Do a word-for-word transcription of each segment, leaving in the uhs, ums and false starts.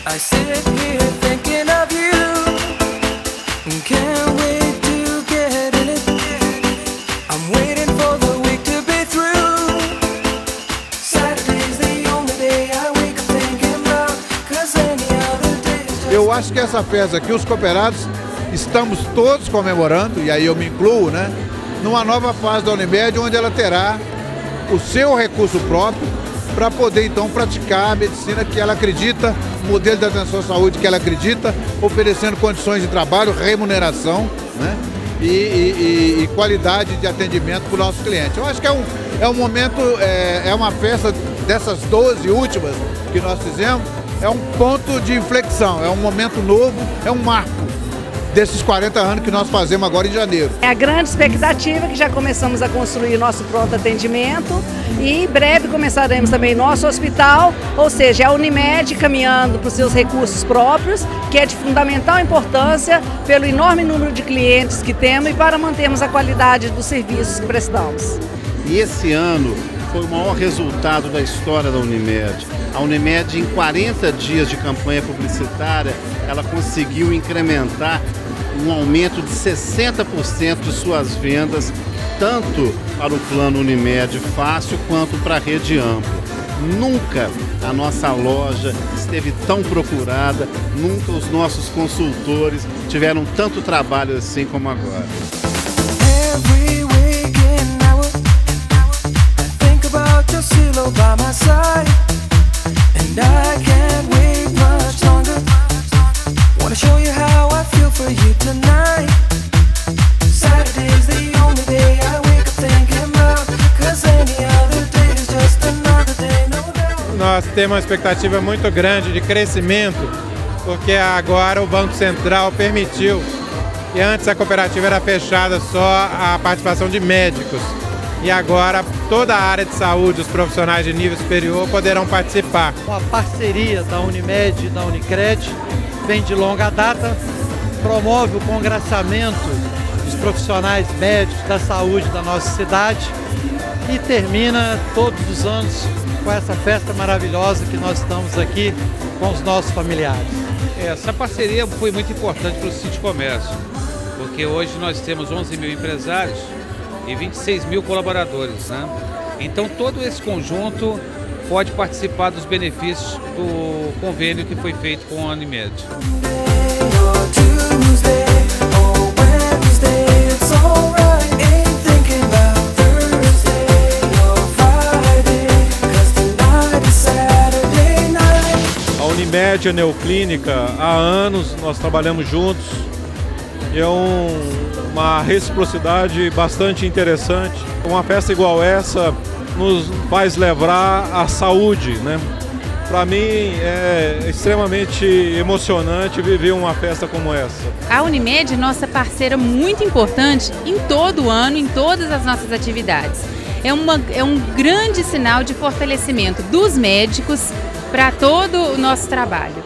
I sit here thinking of you. Can't wait to get in it. I'm waiting for the week to be through. Saturday's the only day I wake up thinking about, 'cause any other day is just... Eu acho que essa festa aqui, os cooperados, estamos todos comemorando, e aí eu me incluo, né? Numa nova fase da Unimed, onde ela terá o seu recurso próprio para poder então praticar a medicina que ela acredita, o modelo de atenção à saúde que ela acredita, oferecendo condições de trabalho, remuneração, né? e, e, e qualidade de atendimento para o nosso cliente. Eu acho que é um, é um momento, é, é uma festa dessas doze últimas que nós fizemos, é um ponto de inflexão, é um momento novo, é um marco desses quarenta anos que nós fazemos agora em janeiro. É a grande expectativa que já começamos a construir nosso pronto atendimento e em breve começaremos também nosso hospital, ou seja, a Unimed caminhando para os seus recursos próprios, que é de fundamental importância pelo enorme número de clientes que temos e para mantermos a qualidade dos serviços que prestamos. E esse ano foi o maior resultado da história da Unimed. A Unimed, em quarenta dias de campanha publicitária, ela conseguiu incrementar um aumento de sessenta por cento de suas vendas, tanto para o plano Unimed Fácil quanto para a rede ampla. Nunca a nossa loja esteve tão procurada, nunca os nossos consultores tiveram tanto trabalho assim como agora. And I can't wait much longer. Wanna show you how I feel for you tonight. Saturday's the only day I wake up thinking about, 'cause any other day is just another day, no doubt. Nós temos uma expectativa muito grande de crescimento, porque agora o Banco Central permitiu que antes a cooperativa era fechada só a participação de médicos. E agora toda a área de saúde, os profissionais de nível superior poderão participar. Uma parceria da Unimed e da Unicred vem de longa data, promove o congraçamento dos profissionais médicos da saúde da nossa cidade e termina todos os anos com essa festa maravilhosa que nós estamos aqui com os nossos familiares. Essa parceria foi muito importante para o City Comércio, porque hoje nós temos onze mil empresários e vinte e seis mil colaboradores, né? Então todo esse conjunto pode participar dos benefícios do convênio que foi feito com a Unimed. A Unimed e a Neoclínica, há anos nós trabalhamos juntos. É um, uma reciprocidade bastante interessante. Uma festa igual essa nos faz lembrar a saúde, né? Para mim é extremamente emocionante viver uma festa como essa. A Unimed é nossa parceira muito importante em todo o ano, em todas as nossas atividades. É, uma, é um grande sinal de fortalecimento dos médicos para todo o nosso trabalho.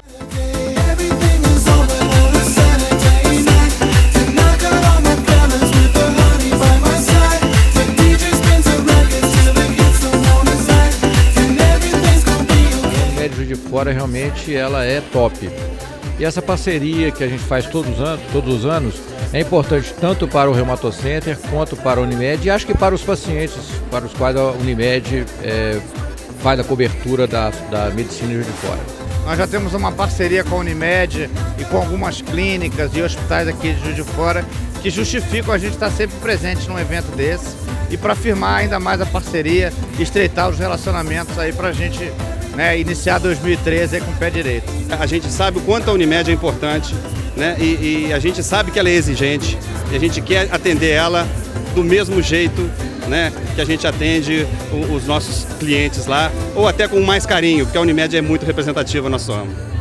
De fora realmente ela é top. E essa parceria que a gente faz todos os anos, todos os anos é importante tanto para o Reumatocenter quanto para a Unimed e acho que para os pacientes para os quais a Unimed é, faz a cobertura da, da medicina de fora. Nós já temos uma parceria com a Unimed e com algumas clínicas e hospitais aqui de Juiz de Fora que justificam a gente estar sempre presente num evento desse e para firmar ainda mais a parceria e estreitar os relacionamentos aí para a gente, né, iniciar dois mil e treze com o pé direito. A gente sabe o quanto a Unimed é importante, né, e, e a gente sabe que ela é exigente e a gente quer atender ela do mesmo jeito, né, que a gente atende os nossos clientes lá, ou até com mais carinho, porque a Unimed é muito representativa no nosso ramo.